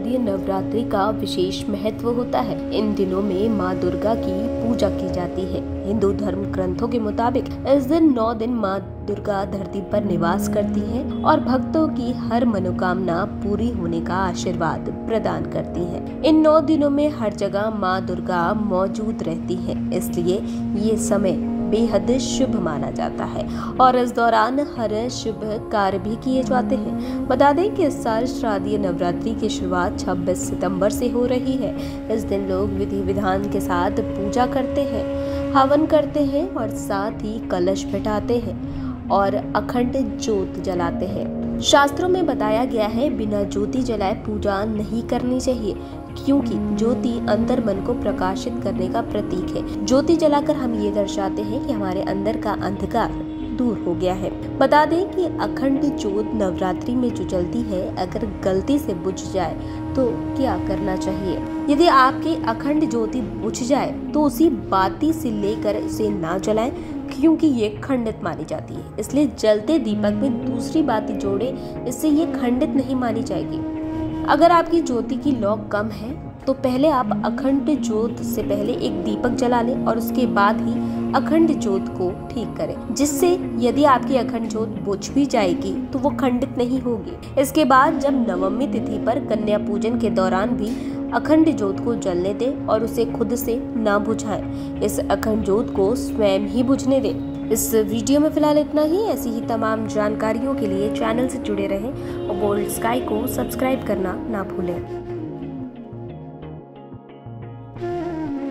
शारदीय नवरात्रि का विशेष महत्व होता है। इन दिनों में माँ दुर्गा की पूजा की जाती है। हिंदू धर्म ग्रंथों के मुताबिक इस दिन 9 दिन माँ दुर्गा धरती पर निवास करती है और भक्तों की हर मनोकामना पूरी होने का आशीर्वाद प्रदान करती है। इन 9 दिनों में हर जगह माँ दुर्गा मौजूद रहती है, इसलिए ये समय बेहद शुभ माना जाता है और इस दौरान हर शुभ कार्य भी किए जाते हैं। बता दें कि इस साल शारदीय नवरात्रि की शुरुआत 26 सितंबर से हो रही है। इस दिन लोग विधि विधान के साथ पूजा करते हैं, हवन करते हैं और साथ ही कलश बैठाते हैं और अखंड ज्योत जलाते हैं। शास्त्रों में बताया गया है, बिना ज्योति जलाए पूजा नहीं करनी चाहिए, क्योंकि ज्योति अंतर मन को प्रकाशित करने का प्रतीक है। ज्योति जलाकर हम ये दर्शाते हैं कि हमारे अंदर का अंधकार दूर हो गया है। बता दें कि अखंड ज्योत नवरात्रि में जो जलती है, अगर गलती से बुझ जाए तो क्या करना चाहिए। यदि आपकी अखंड ज्योति बुझ जाए तो उसी बाती से लेकर इसे ना जलाएं, क्योंकि ये खंडित मानी जाती है। इसलिए जलते दीपक में दूसरी बाती जोड़े, इससे ये खंडित नहीं मानी जाएगी। अगर आपकी ज्योति की लौ कम है तो पहले आप अखंड ज्योत से पहले एक दीपक जला लें और उसके बाद ही अखंड ज्योत को ठीक करें, जिससे यदि आपकी अखंड ज्योत बुझ भी जाएगी तो वो खंडित नहीं होगी। इसके बाद जब नवमी तिथि पर कन्या पूजन के दौरान भी अखंड ज्योत को जलने दें और उसे खुद से ना बुझाएं। इस अखंड ज्योत को स्वयं ही बुझने दें। इस वीडियो में फिलहाल इतना ही। ऐसी ही तमाम जानकारियों के लिए चैनल से जुड़े रहें और बोल्ड स्काई को सब्सक्राइब करना ना भूलें।